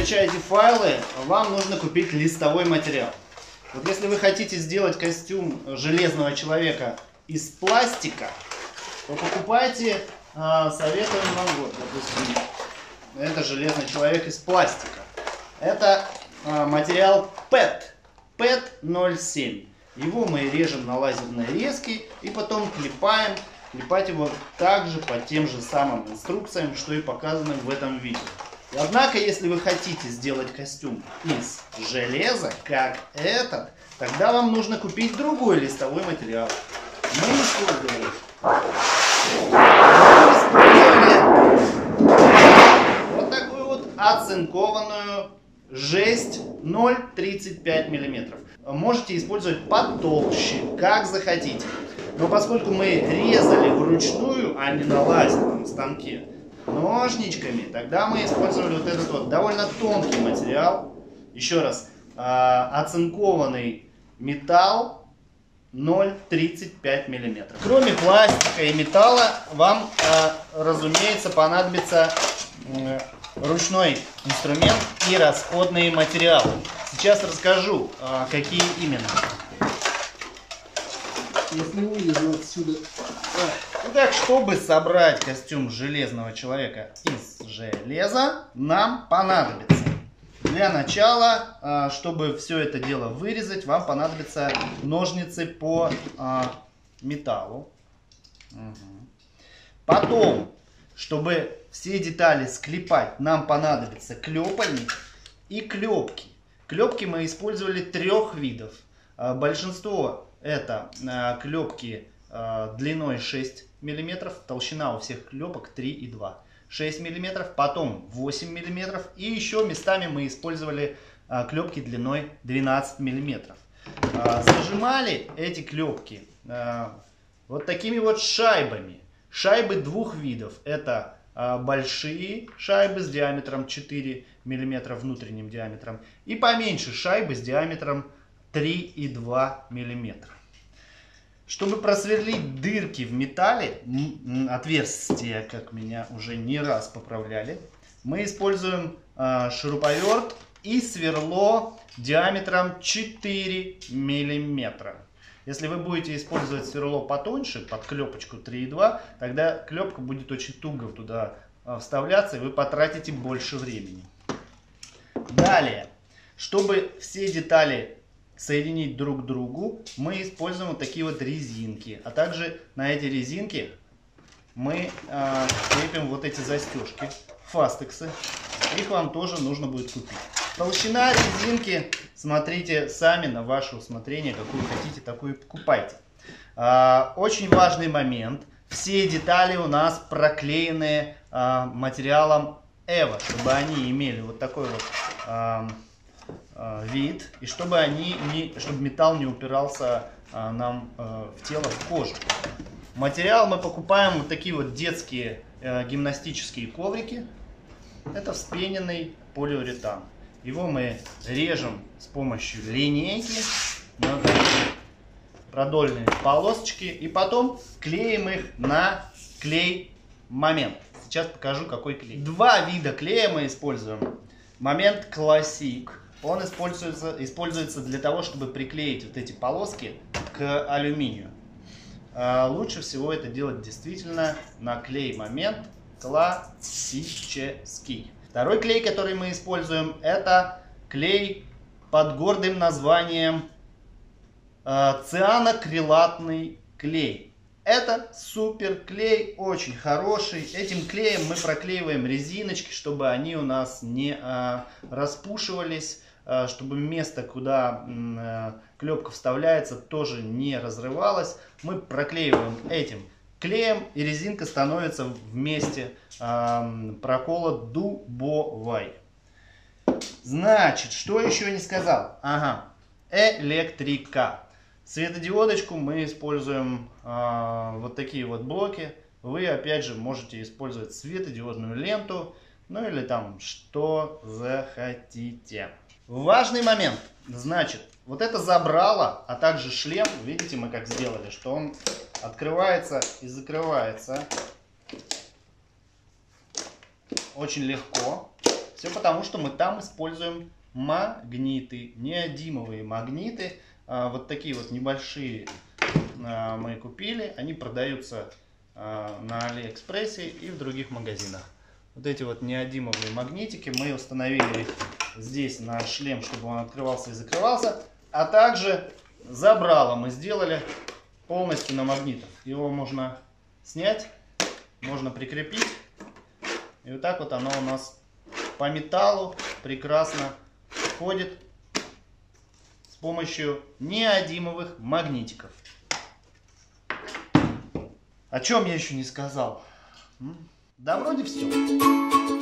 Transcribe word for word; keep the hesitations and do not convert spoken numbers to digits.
скачаете файлы, вам нужно купить листовой материал. Вот если вы хотите сделать костюм железного человека из пластика, то покупайте, советуем вам вот, допустим, это железный человек из пластика. Это материал пэт, пэт ноль семь. Его мы режем на лазерной резке и потом клепаем. Клепать его также по тем же самым инструкциям, что и показано в этом видео. Однако, если вы хотите сделать костюм из железа, как этот, тогда вам нужно купить другой листовой материал. Мы использовали, мы использовали вот такую вот оцинкованную жесть ноль целых тридцать пять миллиметров. Можете использовать потолще, как захотите. Но поскольку мы резали вручную, а не на лазерном станке, ножничками, тогда мы использовали вот этот вот довольно тонкий материал. Еще раз, э, оцинкованный металл ноль целых тридцать пять миллиметров. Кроме пластика и металла, вам, э, разумеется, понадобится э, ручной инструмент и расходные материалы. Сейчас расскажу, э, какие именно. Если вылезу отсюда. Итак, чтобы собрать костюм железного человека из железа, нам понадобится, для начала, чтобы все это дело вырезать, вам понадобятся ножницы по металлу. Потом, чтобы все детали склепать, нам понадобится клепальник и клепки. Клепки мы использовали трех видов. Большинство это клепки длиной шесть миллиметров, толщина у всех клепок три и два. шесть миллиметров, потом восемь миллиметров, и еще местами мы использовали клепки длиной двенадцать миллиметров. Зажимали эти клепки вот такими вот шайбами. Шайбы двух видов. Это большие шайбы с диаметром четыре миллиметра, внутренним диаметром, и поменьше шайбы с диаметром три и два миллиметра. Чтобы просверлить дырки в металле, отверстия, как меня уже не раз поправляли, мы используем э, шуруповерт и сверло диаметром четыре миллиметра. Если вы будете использовать сверло потоньше, под клепочку три и два, тогда клепка будет очень туго туда э, вставляться, и вы потратите больше времени. Далее, чтобы все детали соединить друг к другу, мы используем вот такие вот резинки. А также на эти резинки мы э, крепим вот эти застежки, фастексы. Их вам тоже нужно будет купить. Толщина резинки, смотрите сами на ваше усмотрение, какую хотите, такую покупайте. Э, очень важный момент. Все детали у нас проклеены э, материалом эво, чтобы они имели вот такой вот э, вид, и чтобы они не, чтобы металл не упирался а, нам а, в тело, в кожу. Материал мы покупаем вот такие вот детские а, гимнастические коврики. Это вспененный полиуретан. Его мы режем с помощью линейки на продольные полосочки и потом клеим их на клей момент. Сейчас покажу, какой клей. Два вида клея мы используем. Момент Classic. Он используется, используется для того, чтобы приклеить вот эти полоски к алюминию. А лучше всего это делать действительно на клей момент классический. Второй клей, который мы используем, это клей под гордым названием э, цианокрилатный клей. Это супер клей, очень хороший. Этим клеем мы проклеиваем резиночки, чтобы они у нас не э, распушивались, э, чтобы место, куда э, клепка вставляется, тоже не разрывалось. Мы проклеиваем этим клеем, и резинка становится вместе э, прокола дубовой. Значит, что еще не сказал? Ага, электрика. Светодиодочку мы используем э, вот такие вот блоки. Вы опять же можете использовать светодиодную ленту, ну или там что захотите. Важный момент. Значит, вот это забрало, а также шлем, видите, мы как сделали, что он открывается и закрывается очень легко. Все потому, что мы там используем магниты, неодимовые магниты. Вот такие вот небольшие мы купили. Они продаются на Алиэкспрессе и в других магазинах. Вот эти вот неодимовые магнитики мы установили здесь на шлем, чтобы он открывался и закрывался. А также забрало мы сделали полностью на магнитах. Его можно снять, можно прикрепить. И вот так вот оно у нас по металлу прекрасно ходит с помощью неодимовых магнитиков. О чем я еще не сказал? Да вроде все.